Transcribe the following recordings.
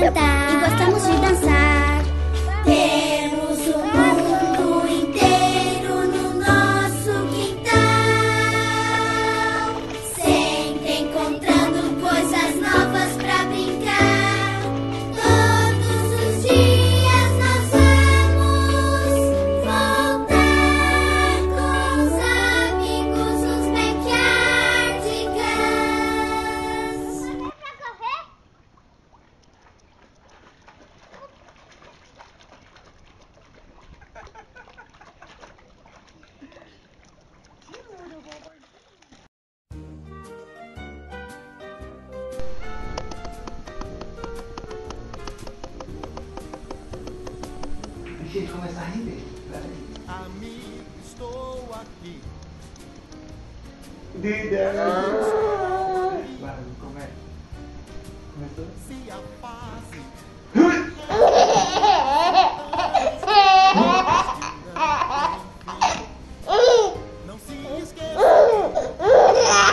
cantar e gostamos de dançar. Temos o mundo inteiro no nosso quintal, sempre encontrando coisas novas pra brincar. Todos os dias nós vamos voltar com os amigos, os backyardigans. Pra correr? Deixa ele começar a render. Amigo, estou aqui. Vai, começa. Começou? Se a fase não se esqueça.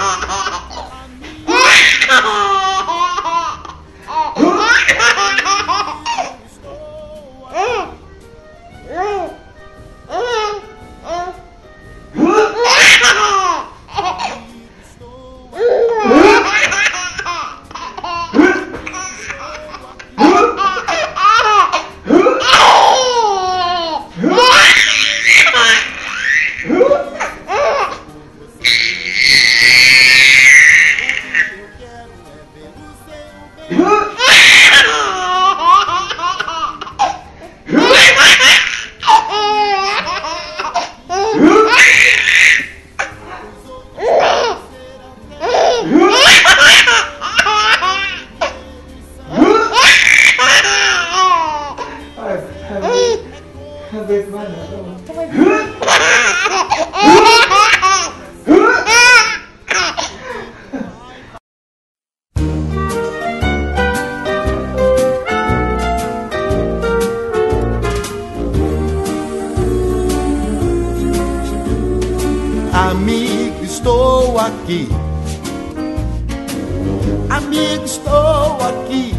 Amigo, estou aqui. Amigo, estou aqui.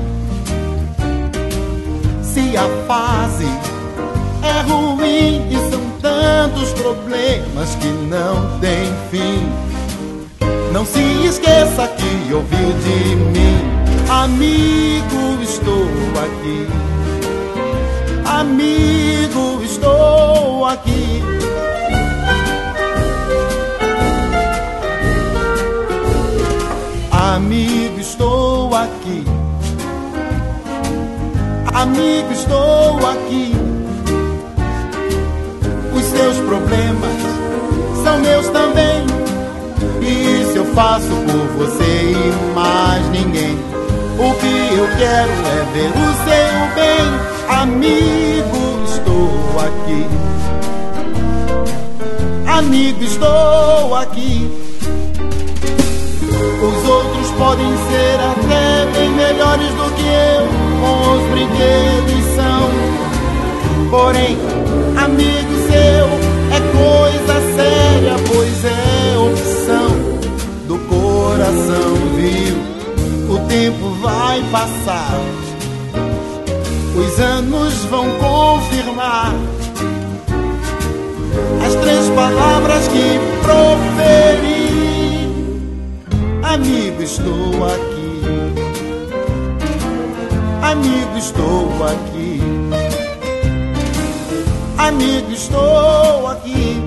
Se a fase é ruim e são tantos problemas que não tem fim, não se esqueça que ouviu de mim. Amigo, estou aqui. Amigo, estou aqui. Amigo, estou aqui. Amigo, estou aqui. Os seus problemas são meus também, e isso eu faço por você e mais ninguém. O que eu quero é ver o seu bem. Amigo, estou aqui. Amigo, estou aqui. Os outros podem ser até bem melhores do que eu, com os brinquedos são. Porém, amigo seu é coisa séria, pois é opção do coração, viu? O tempo vai passar, os anos vão confirmar as três palavras que proferi. Amigo, estou aqui. Amigo, estou aqui. Amigo, estou aqui.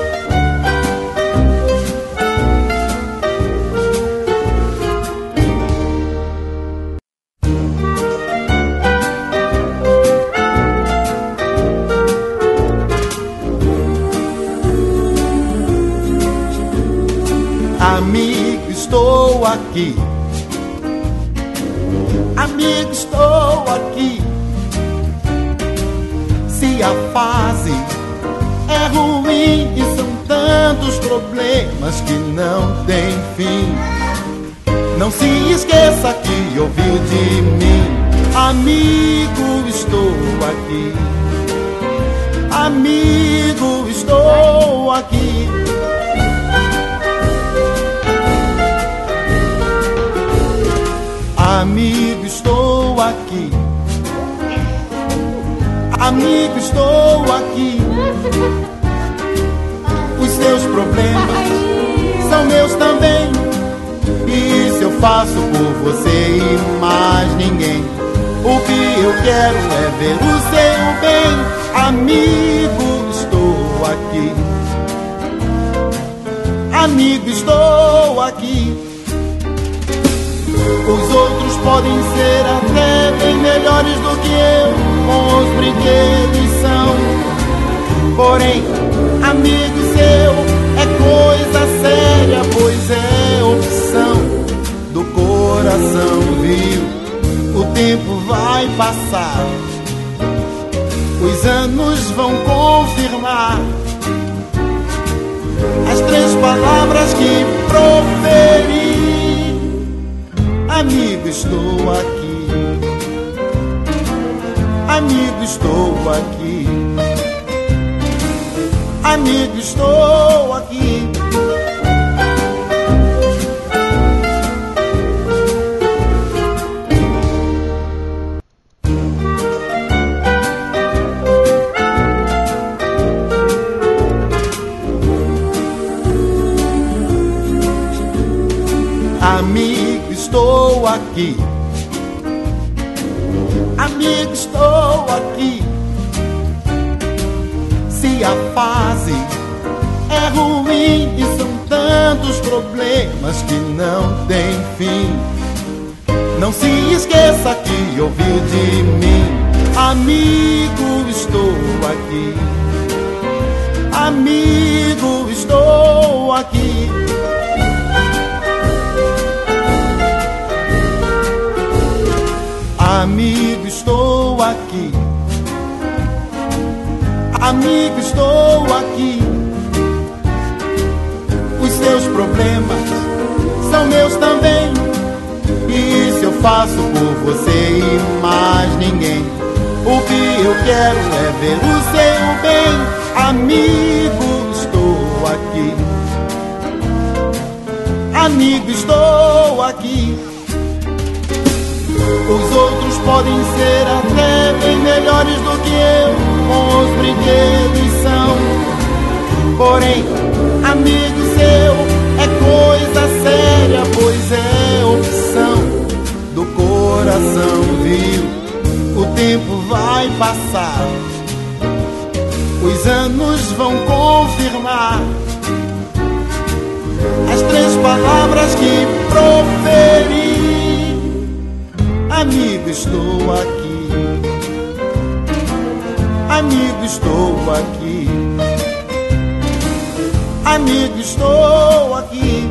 Amigo, estou aqui. Amigo, estou aqui. Se a fase é ruim e são tantos problemas que não tem fim, não se esqueça que ouviu de mim. Amigo, estou aqui. Amigo, estou aqui. Amigo, estou aqui. Amigo, estou aqui. Os seus problemas são meus também. E isso eu faço por você e mais ninguém. O que eu quero é ver o seu bem. Amigo, estou aqui. Amigo, estou aqui. Os outros podem ser até bem melhores do que eu, com os brinquedos são. Porém, amigo seu é coisa séria, pois é opção do coração, viu? O tempo vai passar, os anos vão confirmar as 3 palavras que proferi. Amigo, estou aqui. Amigo, estou aqui. Amigo, estou aqui. Amigo, estou aqui. Amigo, estou aqui. Se a fase é ruim e são tantos problemas que não tem fim, não se esqueça que ouviu de mim. Amigo, estou aqui. Amigo, estou aqui. Amigo, estou aqui. Amigo, estou aqui. Os seus problemas são meus também. E isso eu faço por você e mais ninguém. O que eu quero é ver o seu bem. Amigo, estou aqui. Amigo, estou aqui. Os outros podem ser até bem melhores do que eu, com os brinquedos são. Porém, amigo seu é coisa séria, pois é opção do coração, viu? O tempo vai passar, os anos vão confirmar as 3 palavras que proferi. Amigo, estou aqui. Amigo, estou aqui. Amigo, estou aqui.